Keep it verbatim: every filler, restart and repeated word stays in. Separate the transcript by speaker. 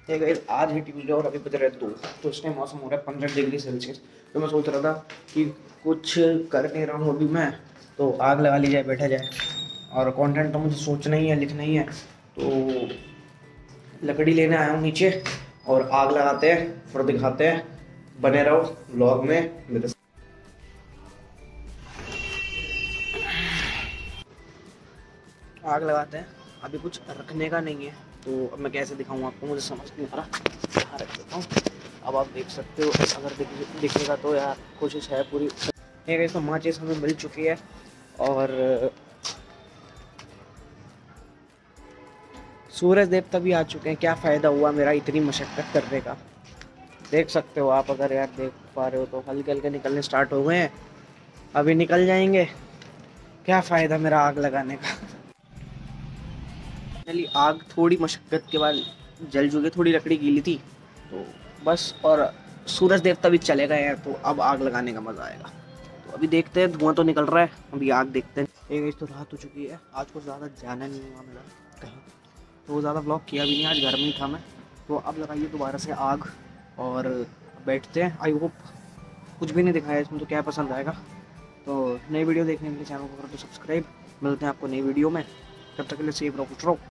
Speaker 1: ये गाइस आज है ट्यूसडे और अभी बज रहे हैं दो। तो इस टाइम मौसम हो रहा है पंद्रह डिग्री सेल्सियस। तो मैं सोच रहा था कि कुछ कर नहीं रहा हूँ अभी मैं, तो आग लगा ली जाए, बैठा जाए। और कंटेंट तो मुझे सोचना ही है, लिखना ही है। तो लकड़ी लेने आया हूँ नीचे और आग लगाते हैं, फिर दिखाते हैं। बने रहो व्लॉग में मेरे साथ। आग लगाते हैं। अभी कुछ रखने का नहीं है, तो अब मैं कैसे दिखाऊँ आपको, मुझे समझ नहीं आ रहा। यहाँ रख देता हूँ। अब आप देख सकते हो, अगर दिख दिखेगा तो यार कोशिश है पूरी। एक ऐसा माचिस हमें मिल चुकी है और सूरज देवता भी आ चुके हैं। क्या फ़ायदा हुआ मेरा इतनी मशक्क़त करने का। देख सकते हो आप, अगर यार देख पा रहे हो तो हल्के हल्के निकलने स्टार्ट हो गए हैं। अभी निकल जाएंगे। क्या फ़ायदा मेरा आग लगाने का। चलिए, आग थोड़ी मशक्क़त के बाद जल चुकी, थोड़ी लकड़ी गीली थी तो बस। और सूरज देवता भी चले गए हैं, तो अब आग लगाने का मज़ा आएगा। तो अभी देखते हैं, धुआं तो निकल रहा है, अभी आग देखते हैं। एक तो रात हो चुकी है, आज कुछ ज़्यादा जाना नहीं हुआ मेरा कहीं, तो ज़्यादा ब्लॉग किया भी नहीं, आज घर में ही था मैं। तो अब लगाइए दोबारा से आग और बैठते हैं। आई होप कुछ भी नहीं दिखाया इसमें, तो क्या पसंद आएगा। तो नई वीडियो देखने के लिए चैनल को कर दो सब्सक्राइब। मिलते हैं आपको नई वीडियो में, तब तक के लिए सेफ रहो, खुश रहो।